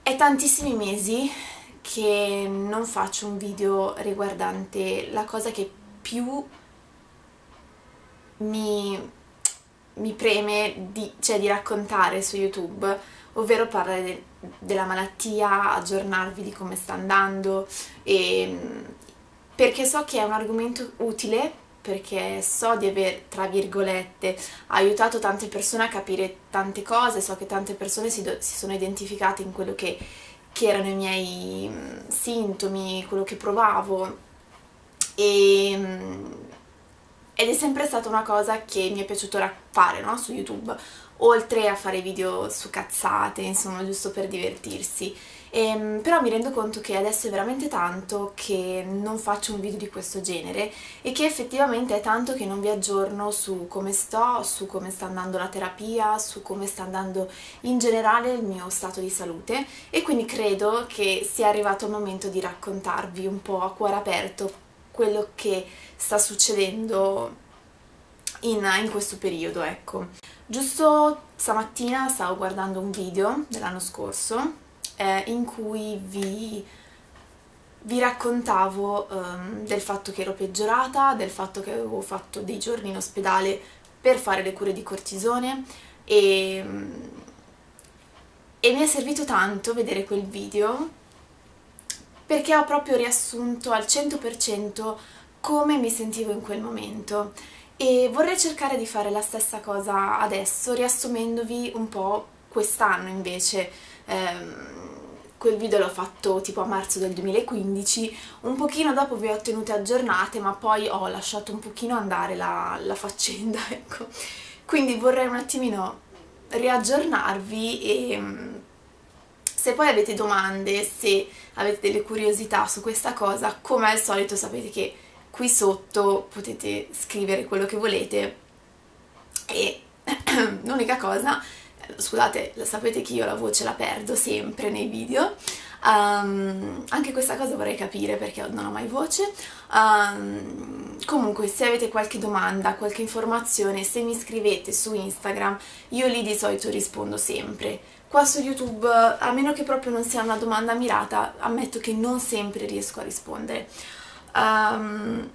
È tantissimi mesi che non faccio un video riguardante la cosa che più mi preme di raccontare su YouTube, ovvero parlare della malattia, aggiornarvi di come sta andando, perché so che è un argomento utile, perché so di aver, tra virgolette, aiutato tante persone a capire tante cose, so che tante persone si sono identificate in quello che erano i miei sintomi, quello che provavo, ed è sempre stata una cosa che mi è piaciuto fare, no? Su YouTube, oltre a fare video su cazzate, insomma, giusto per divertirsi. Però mi rendo conto che adesso è veramente tanto che non faccio un video di questo genere e che effettivamente è tanto che non vi aggiorno su come sto, su come sta andando la terapia, su come sta andando in generale il mio stato di salute, e quindi credo che sia arrivato il momento di raccontarvi un po' a cuore aperto quello che sta succedendo in questo periodo, ecco. Giusto stamattina stavo guardando un video dell'anno scorso in cui vi raccontavo del fatto che ero peggiorata, del fatto che avevo fatto dei giorni in ospedale per fare le cure di cortisone, e mi è servito tanto vedere quel video perché ho proprio riassunto al 100% come mi sentivo in quel momento, e vorrei cercare di fare la stessa cosa adesso, riassumendovi un po' quest'anno invece. Quel video l'ho fatto tipo a marzo del 2015, un pochino dopo vi ho tenute aggiornate, ma poi ho lasciato un pochino andare la faccenda, ecco. Quindi vorrei un attimino riaggiornarvi, e se poi avete domande, se avete delle curiosità su questa cosa, come al solito sapete che qui sotto potete scrivere quello che volete. E l'unica cosa, scusate, sapete che io la voce la perdo sempre nei video, anche questa cosa vorrei capire perché non ho mai voce. Comunque, se avete qualche domanda, qualche informazione, se mi scrivete su Instagram, io lì di solito rispondo sempre. Qua su YouTube, a meno che proprio non sia una domanda mirata, ammetto che non sempre riesco a rispondere. Ad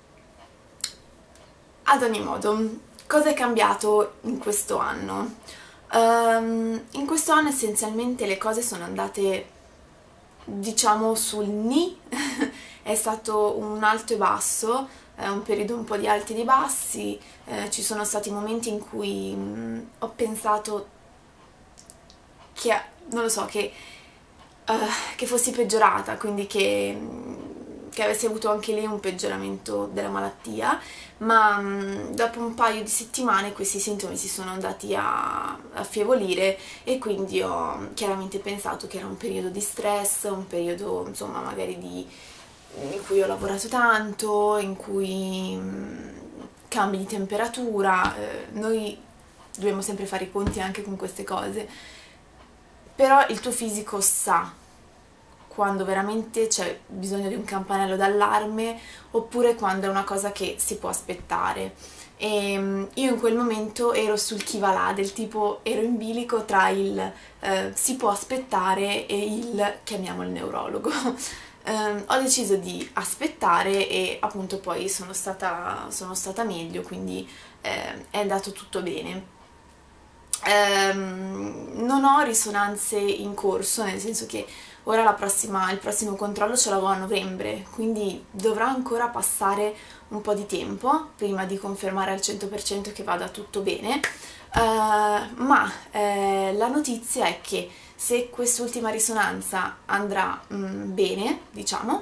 ogni modo, cosa è cambiato in questo anno? In questo anno essenzialmente le cose sono andate, diciamo, sul ni. È stato un alto e basso, un periodo un po' di alti e di bassi. Ci sono stati momenti in cui ho pensato che, non lo so, che fossi peggiorata, quindi che avessi avuto anche lì un peggioramento della malattia, ma dopo un paio di settimane questi sintomi si sono andati a affievolire, e quindi ho chiaramente pensato che era un periodo di stress, un periodo, insomma, magari in cui ho lavorato tanto, in cui cambi di temperatura, noi dobbiamo sempre fare i conti anche con queste cose. Però il tuo fisico sa quando veramente c'è bisogno di un campanello d'allarme, oppure quando è una cosa che si può aspettare. E io in quel momento ero sul chi va là, del tipo ero in bilico tra il si può aspettare e il chiamiamo il neurologo. Ho deciso di aspettare e appunto poi sono stata meglio, quindi è andato tutto bene. Non ho risonanze in corso, nel senso che ora il prossimo controllo ce l'avevo a novembre, quindi dovrà ancora passare un po' di tempo prima di confermare al 100% che vada tutto bene, ma la notizia è che se quest'ultima risonanza andrà bene, diciamo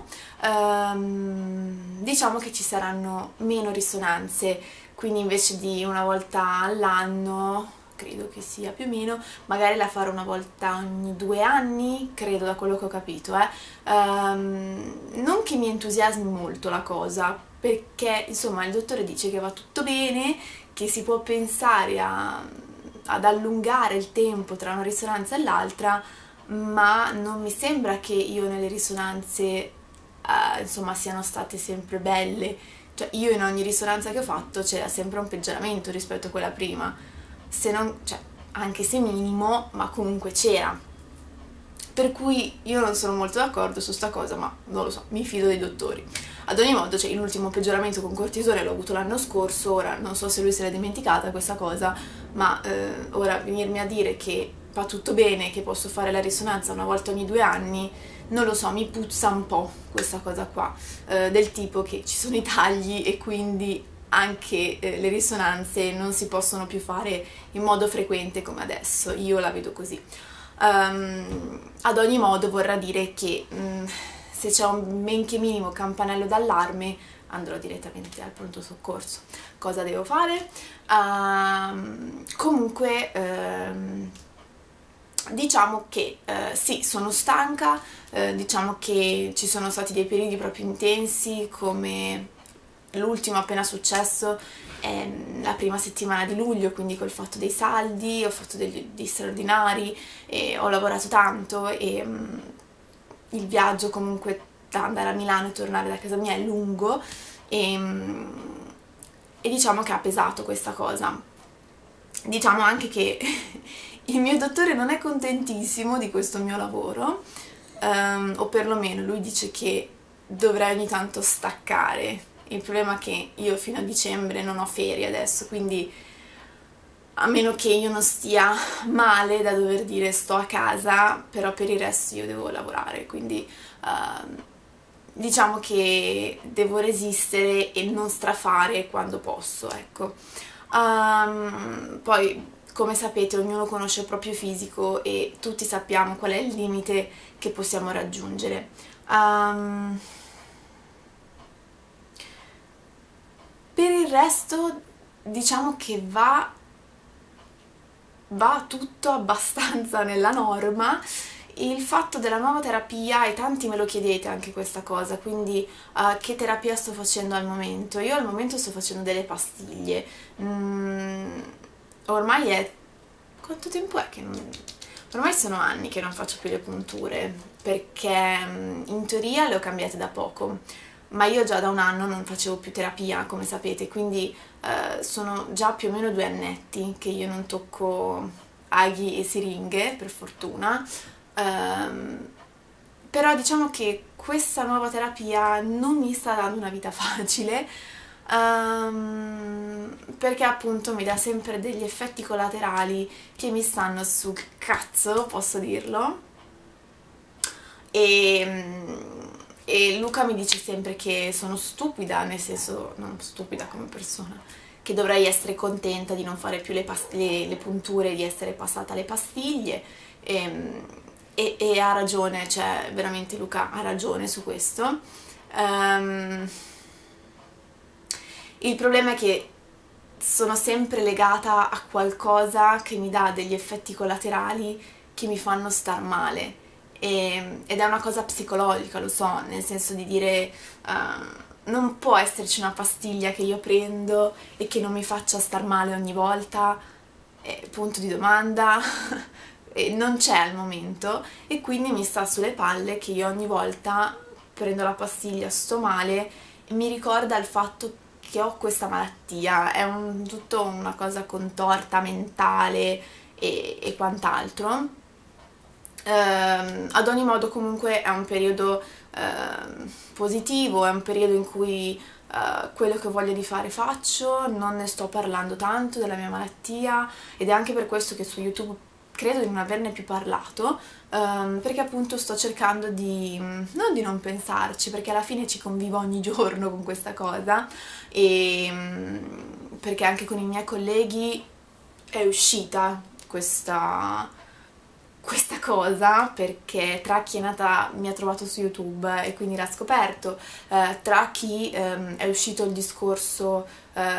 che ci saranno meno risonanze, quindi invece di una volta all'anno, credo che sia più o meno, magari la farò una volta ogni 2 anni, credo, da quello che ho capito. Non che mi entusiasmi molto la cosa, perché insomma il dottore dice che va tutto bene, che si può pensare ad allungare il tempo tra una risonanza e l'altra, ma non mi sembra che io nelle risonanze insomma siano state sempre belle. Cioè, io in ogni risonanza che ho fatto c'era sempre un peggioramento rispetto a quella prima, se non, cioè, anche se minimo, ma comunque c'era. per cui io non sono molto d'accordo su sta cosa, ma non lo so, mi fido dei dottori. Ad ogni modo, cioè, l'ultimo peggioramento con cortisone l'ho avuto l'anno scorso, ora non so se lui se l'è dimenticata questa cosa, ma ora venirmi a dire che va tutto bene, che posso fare la risonanza una volta ogni 2 anni, non lo so, mi puzza un po' questa cosa qua, del tipo che ci sono i tagli e quindi anche le risonanze non si possono più fare in modo frequente come adesso, io la vedo così. Ad ogni modo vorrà dire che se c'è un men che minimo campanello d'allarme andrò direttamente al pronto soccorso. Cosa devo fare? Comunque diciamo che sì, sono stanca, diciamo che ci sono stati dei periodi proprio intensi, come l'ultimo appena successo è la prima settimana di luglio, quindi col fatto dei saldi, ho fatto degli straordinari, e ho lavorato tanto e il viaggio comunque da andare a Milano e tornare da casa mia è lungo e diciamo che ha pesato questa cosa. Diciamo anche che il mio dottore non è contentissimo di questo mio lavoro, o perlomeno lui dice che dovrei ogni tanto staccare. Il problema è che io fino a dicembre non ho ferie adesso, quindi a meno che io non stia male da dover dire sto a casa, però per il resto io devo lavorare, quindi diciamo che devo resistere e non strafare quando posso, ecco. Poi, come sapete, ognuno conosce il proprio fisico e tutti sappiamo qual è il limite che possiamo raggiungere. Per il resto diciamo che va tutto abbastanza nella norma. Il fatto della nuova terapia, e tanti me lo chiedete anche questa cosa, quindi che terapia sto facendo al momento? Io al momento sto facendo delle pastiglie. Ormai è... quanto tempo è che non... Ormai sono anni che non faccio più le punture, perché in teoria le ho cambiate da poco, ma io già da un anno non facevo più terapia, come sapete, quindi sono già più o meno 2 annetti che io non tocco aghi e siringhe, per fortuna. Però diciamo che questa nuova terapia non mi sta dando una vita facile, perché appunto mi dà sempre degli effetti collaterali che mi stanno sul cazzo, posso dirlo, e Luca mi dice sempre che sono stupida, nel senso, non stupida come persona, che dovrei essere contenta di non fare più le punture, di essere passata alle pastiglie, e ha ragione, cioè veramente Luca ha ragione su questo. Il problema è che sono sempre legata a qualcosa che mi dà degli effetti collaterali che mi fanno star male, ed è una cosa psicologica, lo so, nel senso di dire non può esserci una pastiglia che io prendo e che non mi faccia star male ogni volta, punto di domanda. Non c'è al momento, e quindi mi sta sulle palle che io ogni volta prendo la pastiglia, sto male e mi ricorda il fatto che ho questa malattia. È tutto una cosa contorta, mentale e quant'altro. Ad ogni modo comunque è un periodo positivo, è un periodo in cui quello che voglio di fare faccio, non ne sto parlando tanto della mia malattia, ed è anche per questo che su YouTube credo di non averne più parlato, perché appunto sto cercando di non pensarci, perché alla fine ci convivo ogni giorno con questa cosa, e perché anche con i miei colleghi è uscita questa cosa, perché tra chi è nata mi ha trovato su YouTube e quindi l'ha scoperto, tra chi è uscito il discorso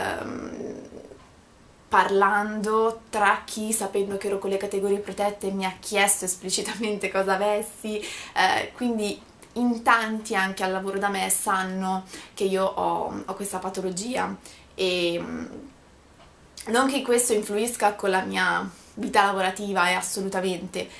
parlando, tra chi sapendo che ero con le categorie protette mi ha chiesto esplicitamente cosa avessi, quindi in tanti anche al lavoro da me sanno che io ho questa patologia, e non che questo influisca con la mia vita lavorativa, assolutamente,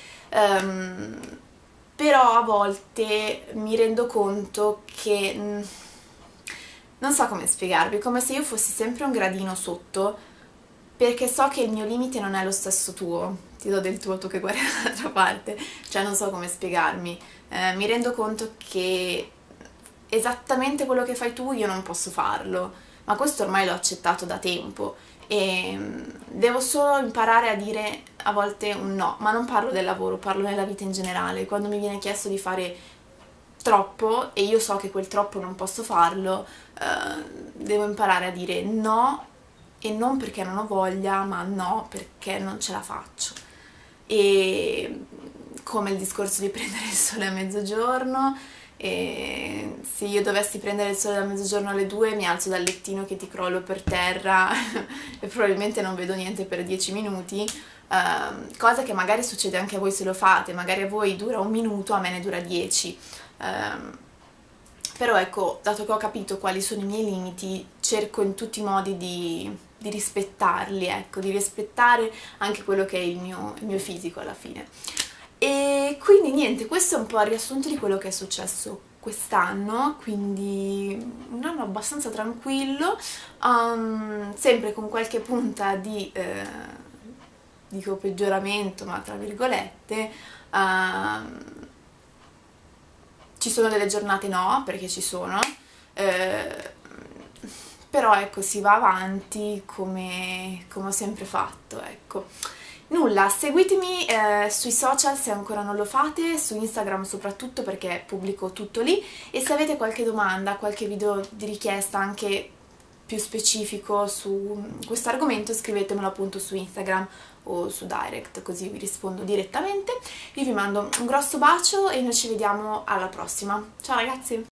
però a volte mi rendo conto che non so come spiegarvi, come se io fossi sempre un gradino sotto, perché so che il mio limite non è lo stesso tuo, ti do del tuo, tu che guardi dall'altra parte, cioè non so come spiegarmi. Mi rendo conto che esattamente quello che fai tu io non posso farlo, ma questo ormai l'ho accettato da tempo e devo solo imparare a dire a volte un no, ma non parlo del lavoro, parlo della vita in generale. Quando mi viene chiesto di fare troppo e io so che quel troppo non posso farlo, devo imparare a dire no, e non perché non ho voglia, ma no perché non ce la faccio. E come il discorso di prendere il sole a mezzogiorno, e se io dovessi prendere il sole da mezzogiorno alle 2 mi alzo dal lettino che ti crollo per terra e probabilmente non vedo niente per 10 minuti, cosa che magari succede anche a voi se lo fate, magari a voi dura un minuto, a me ne dura 10. Però ecco, dato che ho capito quali sono i miei limiti, cerco in tutti i modi di rispettarli, ecco, di rispettare anche quello che è il mio fisico alla fine. E quindi niente, questo è un po' il riassunto di quello che è successo quest'anno, quindi un anno abbastanza tranquillo, sempre con qualche punta di, dico peggioramento, ma tra virgolette. Ci sono delle giornate no, perché ci sono, però ecco, si va avanti come ho sempre fatto, ecco. Nulla, seguitemi sui social se ancora non lo fate, su Instagram soprattutto perché pubblico tutto lì, e se avete qualche domanda, qualche video di richiesta anche più specifico su questo argomento, scrivetemelo appunto su Instagram o su Direct, così vi rispondo direttamente. Io vi mando un grosso bacio e noi ci vediamo alla prossima. Ciao ragazzi!